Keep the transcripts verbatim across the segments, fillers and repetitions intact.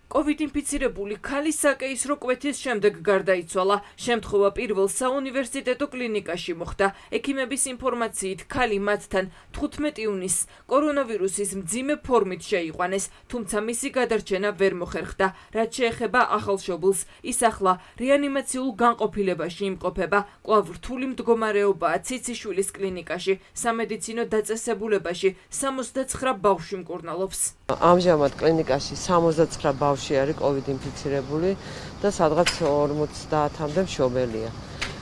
კოვიდ ინფიცირებული ქალის საკეისრო კვეთის შემდეგ გარდაიცვალა. Შემთხვევა პირველ საუნივერსიტეტო კლინიკაში მოხდა. ექიმების ინფორმაციით, ქალი მათთან თხუთმეტი ივნისს კორონავირუსის მძიმე ფორმით შეიყვანეს, თუმცა მისი გადარჩენა ვერ მოხერხდა. რაც შეეხება ახალშობილს, ის ახლა რეანიმაციულ განყოფილებაში იმყოფება. კვლავ რთული მდგომარეობაა ციციშვილის კლინიკაში. სამედიცინო დაწესებულებაში სამოცდაცხრა ბავშვი მკურნალობს. ამჟამად კლინიკაში სამოცდაცხრა ბავშვი არის კოვიდ ინფიცირებული და სადღაც ორმოცდაათამდე მშობელია.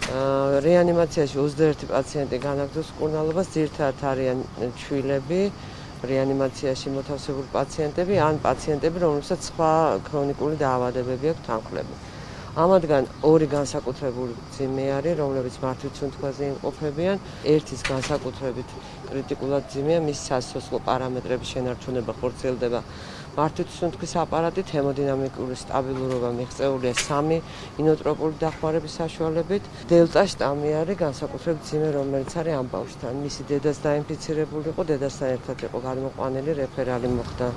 რეანიმაციაში ოცდაერთი პაციენტი განაგრძობს მკურნალობას, ძირითადად არიან ჩვილები, რეანიმაციაში მოთავსებული პაციენტები ან პაციენტები, რომლებსაც სხვა ქრონიკული დაავადებები აქვთ თანხლები. ამათგან ორი განსაკუთრებული მძიმე არის, რომლებიც მართვით სუნთქვაზე იმყოფებიან. ერთის განსაკუთრებით კრიტიკულად მძიმეა, მის სასიცოცხლო პარამეტრების შენარჩუნება ხორციელდება მართვით სუნთქვის აპარატით, ჰემოდინამიკური სტაბილურობა მიღწეულია სამი ინოტროპული დახმარების საშუალებით. დელტა შტამი არის განსაკუთრებით მძიმე, რომელიც არის ამ ბავშვთან. მისი დედაც დაინფიცირებული იყო, დედასთან ერთად იყო გადმოყვანილი, რეფერალი მოხდა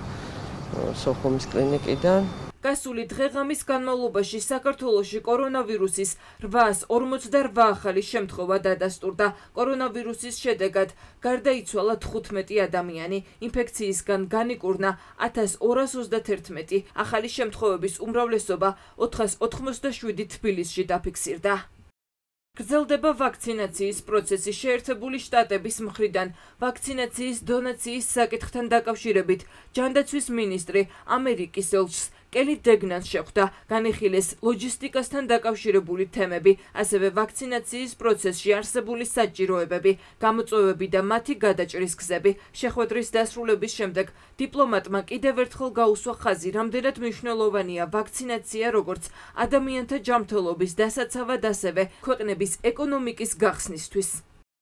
სოხუმის კლინიკიდან. გასული დღე-ღამის განმავლობაში საქართველოში კორონავირუსის რვაას ორმოცდარვა ახალი შემთხვევა დადასტურდა. კორონავირუსის შედეგად გარდაიცვალა თხუთმეტი ადამიანი, ინფექციისგან განიკურნა ათას ორას ოცდათერთმეტი. ახალი შემთხვევების უმრავლესობა ოთხას ოთხმოცდაშვიდი თბილისში დაფიქსირდა. გრძელდება ვაქცინაციის პროცესი. შეერთებული შტატების მხრიდან ვაქცინაციის დონაციის საკითხთან დაკავშირებით ჯანდაცვის მინისტრი ამერიკის ელჩს კელი დეგნანს შეხვდა. განიხილეს ლოჯისტიკასთან დაკავშირებული თემები, ასევე ვაქცინაციის პროცესში არსებული საჭიროებები, გამოწვევები და მათი გადაჭრის გზები. შეხვედრის დასრულების შემდეგ დიპლომატმა კიდევ ერთხელ გაუსვა ხაზი, რამდენად მნიშვნელოვანია ვაქცინაცია როგორც ადამიანთა ჯანმრთელობის დასაცავად, ასევე ქვეყნების ეკონომიკის გახსნისთვის.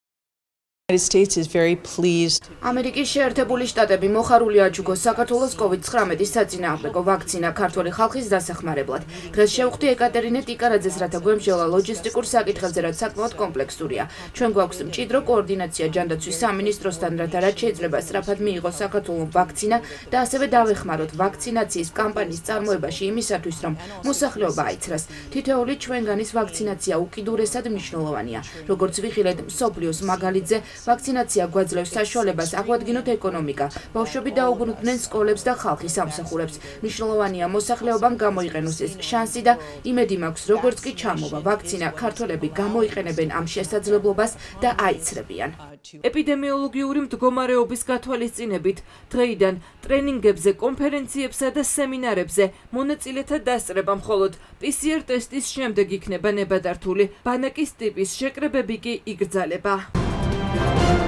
ამერიკის შეერთებული შტატები მოხარული აჩუქოს საქართველოს კოვიდ ცხრამეტის საწინააღმდეგო ვაქცინა ქართველი ხალხის დასახმარებლად. დღეს შევხვდი ეკატერინე ტიკარაძეს, რათა გვემსჯელა ლოჯისტიკურ საკითხებზე, რაც საკმაოდ კომპლექსურია. ჩვენ გვაქვს მჭიდრო კოორდინაცია ჯანდაცვის სამინისტროსთან, რათა რაც შეიძლება სწრაფად მიიღოს საქართველოს ვაქცინა და ასევე დავეხმაროთ ვაქცინაციის კამპანიის წარმოებაში იმისათვის, რომ მოსახლეობა აიცრას. თითოეული ჩვენგანის ვაქცინაცია უკიდურესად მნიშვნელოვანია. როგორც ვიხილეთ მსოფლიოს მაგალითზე, ვაქცინაცია გვაძლევს საშუალებას აღვადგინოთ ეკონომიკა, ბავშვები დაუბრუნდნენ სკოლებს და ხალხის სამსახურებს. მნიშვნელოვანია მოსახლეობამ გამოიყენოს ეს შანსი და იმედი მაქვს, როგორც კი ჩამოვა ვაქცინა, ქართველები გამოიყენებენ ამ შესაძლებლობას და აიცრებიან. ეპიდემიოლოგიური მდგომარეობის გათვალისწინებით დღეიდან ტრენინგებზე, კონფერენციებსა და სემინარებზე მონაწილეთა დასწრება მხოლოდ პი სი არ ტესტის შემდეგ იქნება ნებადართული, ბანაკის ტიპის შეკრებები კი იგრძალება.